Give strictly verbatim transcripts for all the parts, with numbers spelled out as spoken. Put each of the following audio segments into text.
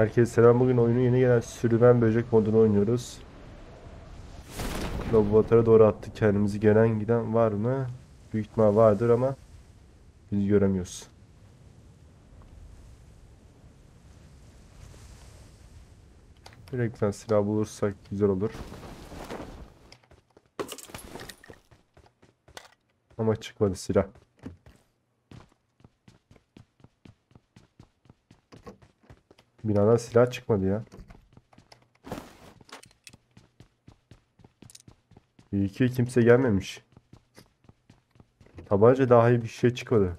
Herkese selam. Bugün oyunun yeni gelen sürümen böcek modunu oynuyoruz. Laboratuvara doğru attık kendimizi. Gelen giden var mı? Büyük ihtimal vardır ama biz göremiyoruz. Direkten silah bulursak güzel olur. Ama çıkmadı silah. Binadan silah çıkmadı ya. İyi ki kimse gelmemiş. Tabanca daha iyi bir şey çıkmadı.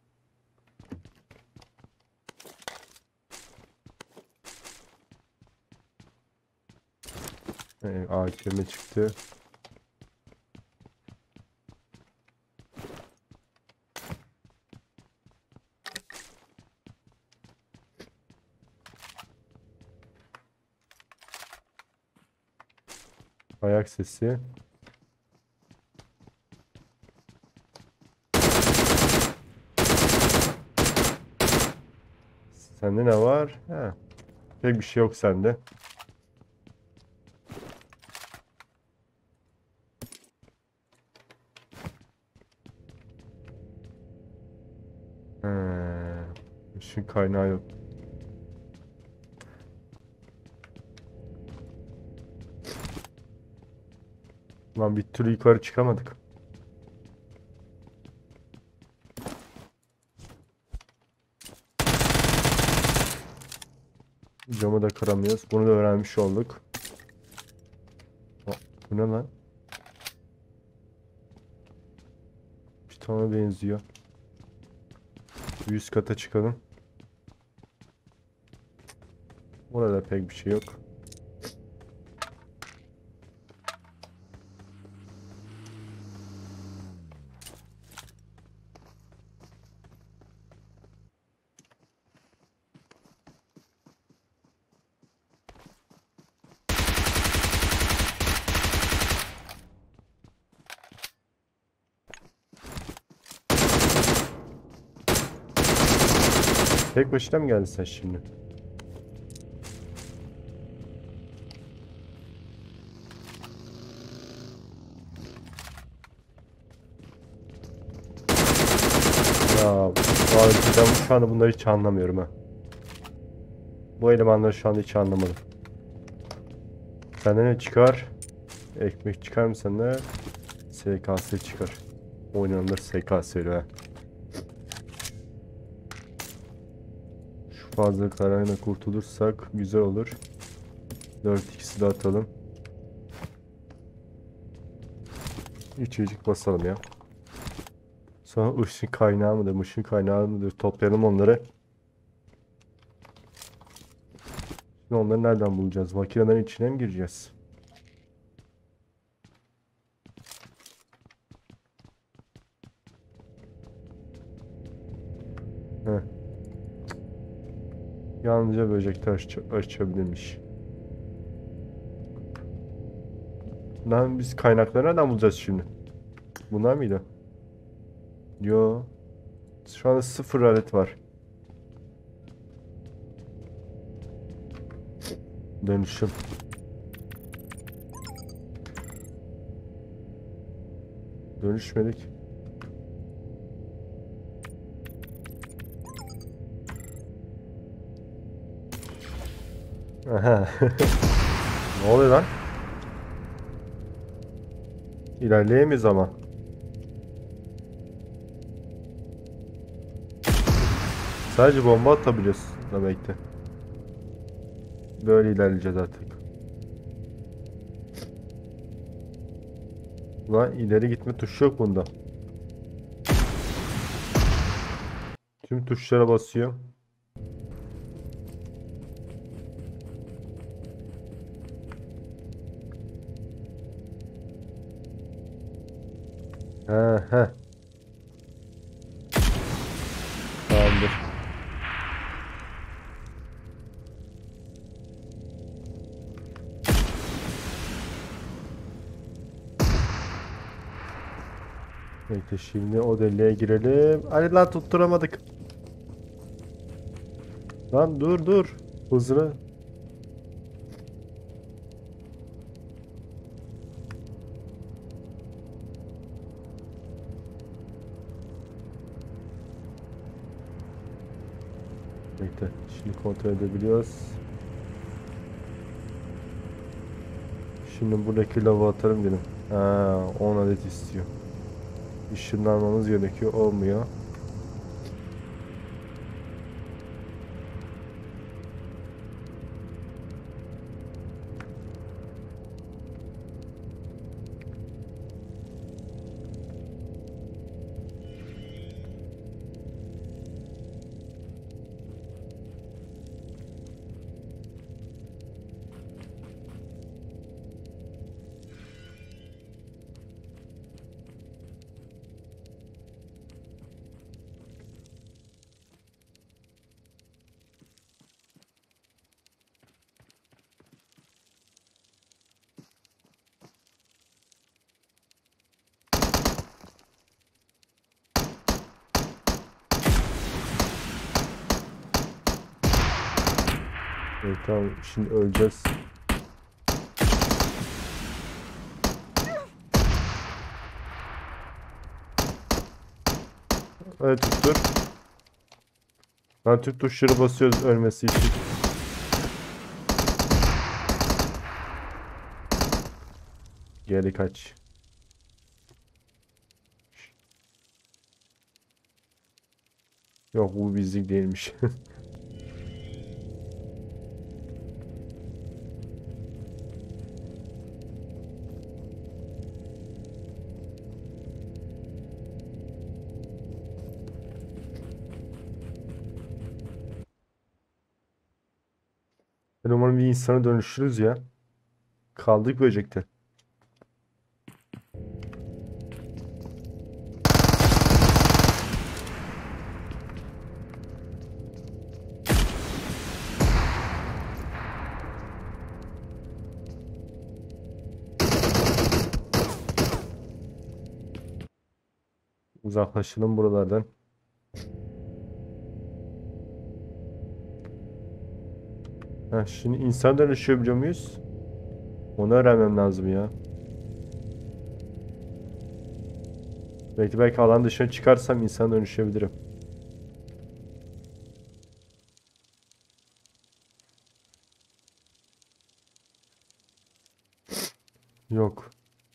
Ee, A K M çıktı. Ayak sesi. Sende ne var? He. Pek bir şey yok sende. He. Işın kaynağı yok. Lan bir türlü yukarı çıkamadık. Camı da kıramıyoruz. Bunu da öğrenmiş olduk. Aa, bu ne lan? Pitona benziyor. Yüz kata çıkalım. Burada pek bir şey yok. Tek başına mı geldin sen şimdi? Ya vallahi ben şu anda bunları hiç anlamıyorum ha. Bu elemanları şu anda hiç anlamadım. Senden ne çıkar? Ekmek çıkar mı senden? S K S çıkar. Oynanılır S K S ha. Şu fazlalıklarına kurtulursak güzel olur. dört x'i de atalım. İçecek basalım ya. Sonra ışın kaynağı mıdır, ışın kaynağı mıdır toplayalım onları. Şimdi onları nereden bulacağız? Makinelerin içine mi gireceğiz? Heh. Yalnızca böcekler aç açabilirmiş. Lan biz kaynakları nereden bulacağız şimdi? Bunlar mıydı? Yo. Şu anda sıfır alet var. Dönüşüm. Dönüşmedik. Aha. Ne oluyor lan? İlerleyemeyiz ama. Sadece bomba atabiliyoruz demekti. Böyle ilerleyeceğiz artık. Ulan ileri gitme tuşu yok bunda. Tüm tuşlara basıyor. He he. Tamamdır. Bekle şimdi o deliğe girelim. Hadi lan tutturamadık. Lan dur dur. Hızlı. Bekle. Şimdi kontrol edebiliyoruz. Şimdi buradaki lava atarım dedim. Ha, on adet istiyor. Işınlanmamız gerekiyor. Olmuyor. Evet, tamam. Şimdi öleceğiz. Evet, tuttur. Ben Türk tuşları basıyoruz ölmesi için. Geri kaç. Yok, bu bizlik değilmiş. Ben umarım bir insana dönüşürüz ya. Kaldık böcekte. Uzaklaşalım buralardan. Heh, şimdi insan dönüşebiliyor muyuz? Onu öğrenmem lazım ya. Belki belki alan dışına çıkarsam insan dönüşebilirim. Yok.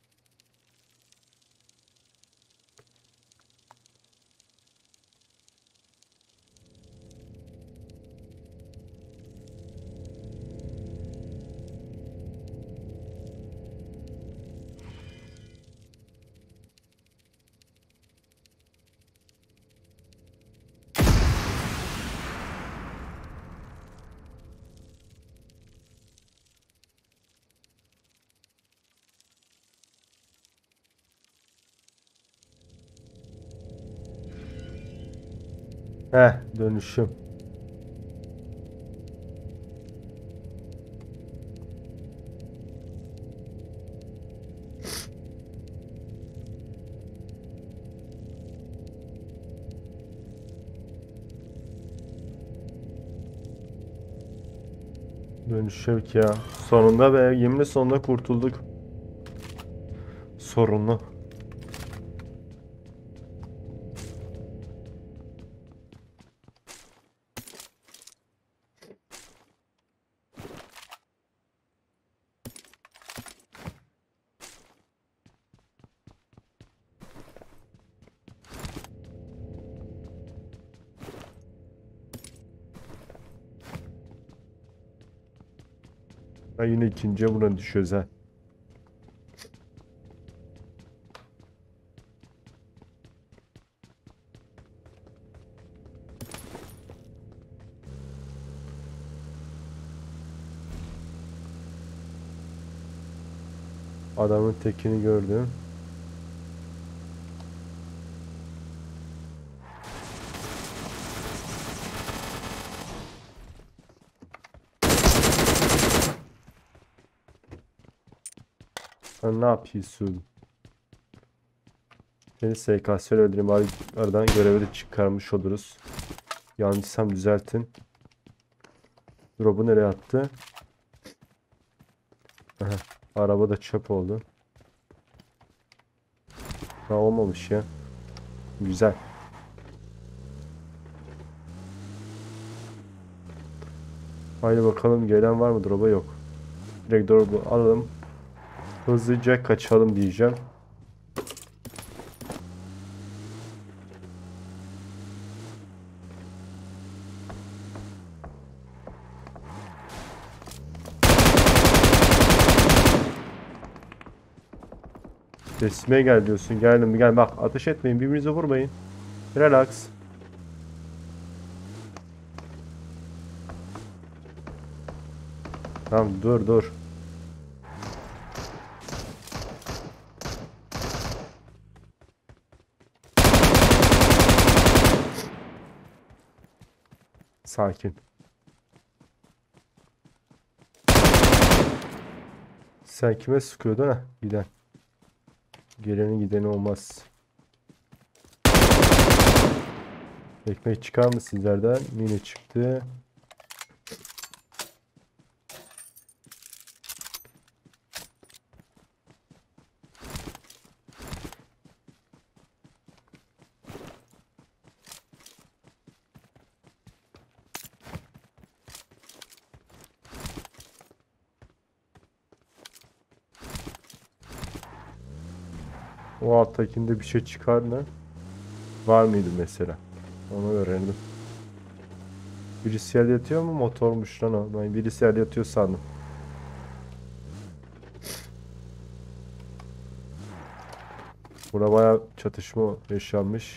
Heh, dönüşüm. Dönüşük ya. Sonunda be. Yeminle sonunda kurtulduk. Sorunlu. Ha, yine ikinciye buna düşüyoruz ha. Adamın tekini gördüm. Sen ne yapıyorsun? Seni S K S'yle öldüreyim. Bari aradan görevi de çıkarmış oluruz. Yanlışsam düzeltin. Drop'u nereye attı? Aha, araba da çöp oldu. Ha, olmamış ya. Güzel. Haydi bakalım, gelen var mı? Drop'a yok. Direkt drop'u alalım. Hızlıca kaçalım diyeceğim. Resmeye gel diyorsun. Geldim gel. Bak, ateş etmeyin. Birbirinize vurmayın. Relax. Tamam, dur dur. Sakin. Sen kime sıkıyordun ha? Giden. Geleni gideni olmaz. Ekmek çıkar mı sizlerden? Mini çıktı. O alttakinde bir şey çıkar mı? Var mıydı mesela? Onu öğrenelim. Birisi yerde yatıyor mu? Motormuş lan o. Ben birisi yerde yatıyor sandım. Burada bayağı çatışma yaşanmış.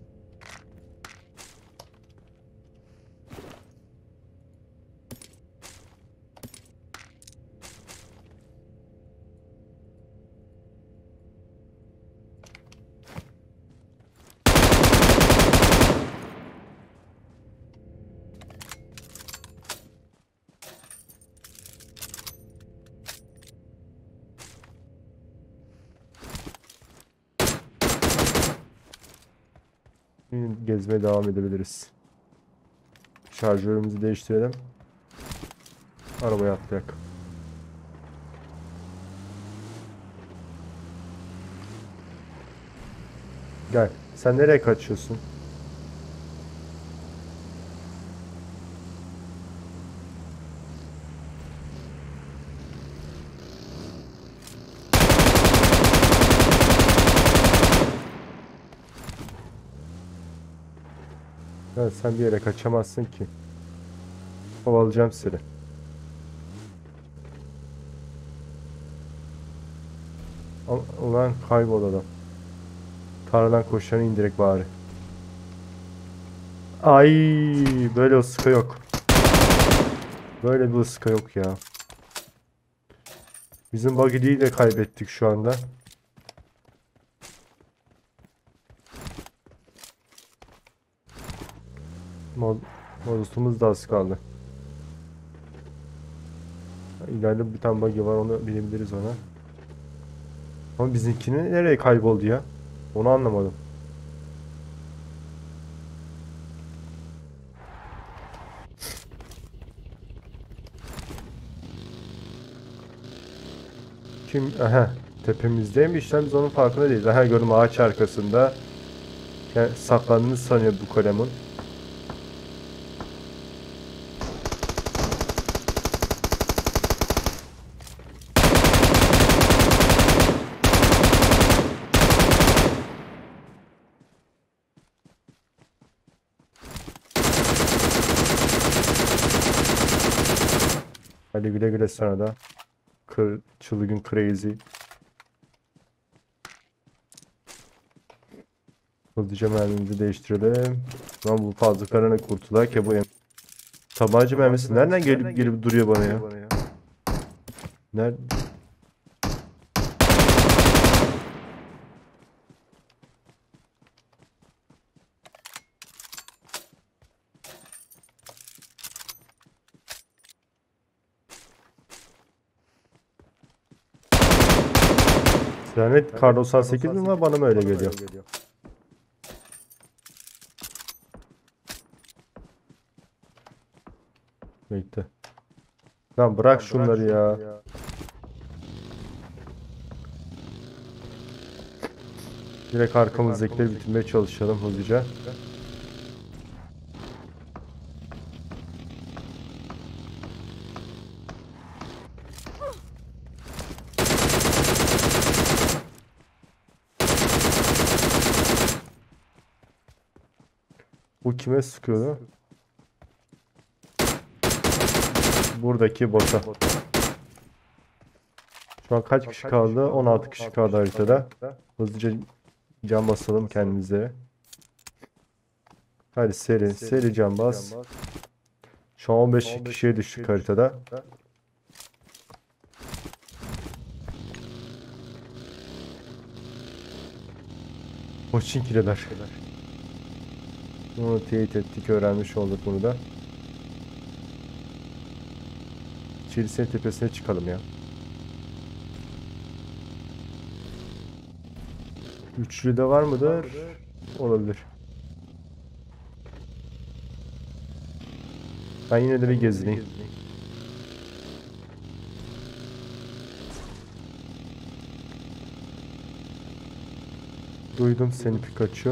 Şimdi gezmeye devam edebiliriz. Şarjörümüzü değiştirelim. Arabaya atlayak. Gel. Sen nereye kaçıyorsun? Gel, sen bir yere kaçamazsın ki. Kovalayacağım seni. Al- Ulan kaybol adam. Tarladan koşanı indirek bari. Ay, böyle ıska yok. Böyle bir ıska yok ya. Bizim buggy'yi de kaybettik şu anda. Mod Modusumuz da az kaldı. İleride bir tane buggy var, onu binebiliriz ona. Ama bizimkinin nereye kayboldu ya? Onu anlamadım. Kim? Aha. Tepemizdeymiş lan, biz onun farkında değiliz. Aha, gördüm ağaç arkasında. Yani saklandığını sanıyor bu kalemun. Hadi güle güle sana da. Kır, çılgın crazy. Hızlıca mermimizi değiştirelim. Lan bu fazla karına kurtulak ya bu em- tabanca mermisi nereden gelip gelip duruyor bana ya? Nerede? Lanet kar doksan sekiz mi var, bana mı öyle geliyor? Bekle. Lan bırak şunları ya. Direkt arkamızdakileri bitirmeye çalışalım hızlıca. Bu kime sıkıyordu? Buradaki bota. Şu an kaç kişi kaldı? on altı kişi kaldı haritada. Hızlıca can basalım kendimize. Hadi seri, seri can bas. Şu an on beş kişiye düştük haritada. Poçinkiler. Bunu teyit ettik, öğrenmiş olduk bunu da. Çelise'nin tepesine çıkalım ya. Üçlü de var mıdır? Olabilir. Ben yine de bir gezineyim. Duydum seni Pikachu.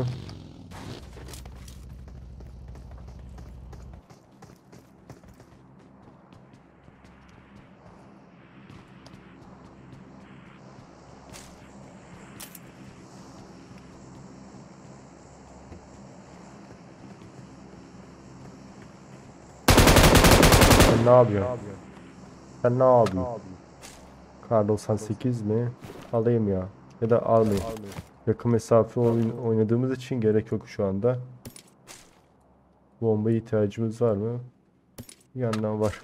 Sen ne yapıyorsun? Sen ne yapıyorsun? Kar doksan sekiz mi? Alayım ya. Ya da almayayım. Yakın mesafe oyun oynadığımız için gerek yok şu anda. Bombaya ihtiyacımız var mı? Bir yandan var.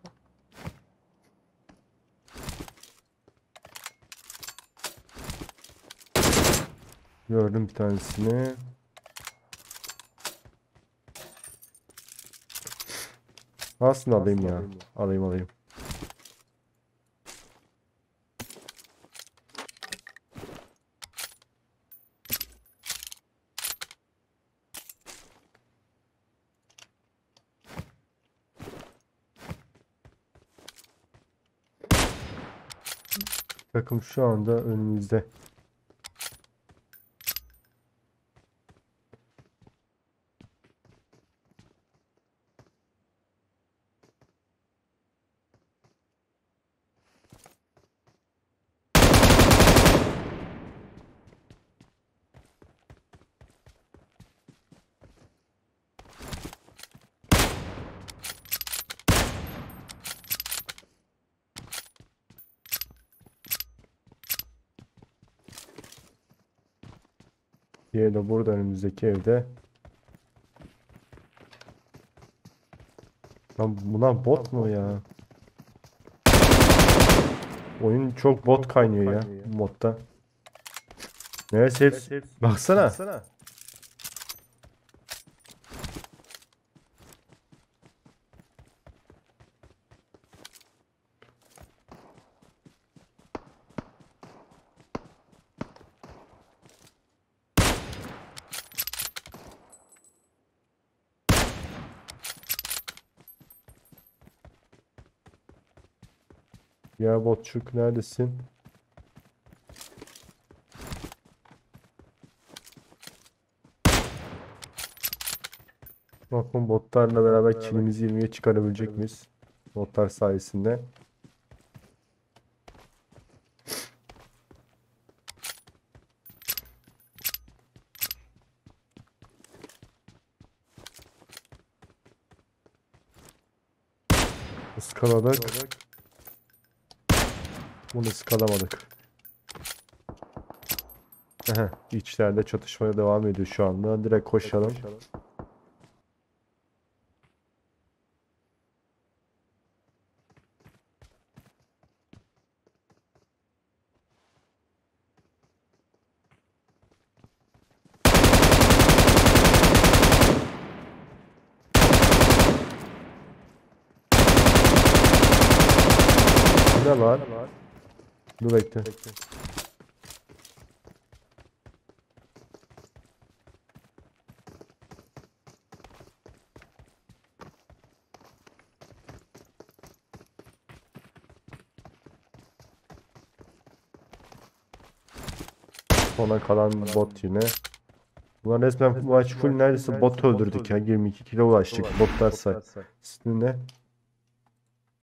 Gördüm bir tanesini. Aslında alayım ya. Alayım alayım. Takım şu anda önümüzde. Diğeri de burada önümüzdeki evde. Lan bunlar bot mu ya? Oyun çok bot kaynıyor ya bu modda. Neyse hepsi. Baksana. Ya botçuk neredesin? Bakın botlarla beraber kilimizi yirmiye çıkarabilecek miyiz? Botlar sayesinde. Iskaladık. Bunu ıskalamadık. Aha, içlerde çatışmaya devam ediyor şu anda. Direkt koşalım. Ne var? Dur bekle. Sona kalan bot yine. Ulan resmen bu maç full neredeyse bot öldürdük ya. yirmi iki kilo ulaştık botlar say. İsmi ne?